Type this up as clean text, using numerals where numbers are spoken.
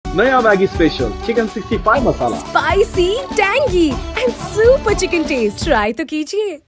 नया Maggi special chicken 65 masala. Spicy, tangy and super chicken taste, try तो कीजिए।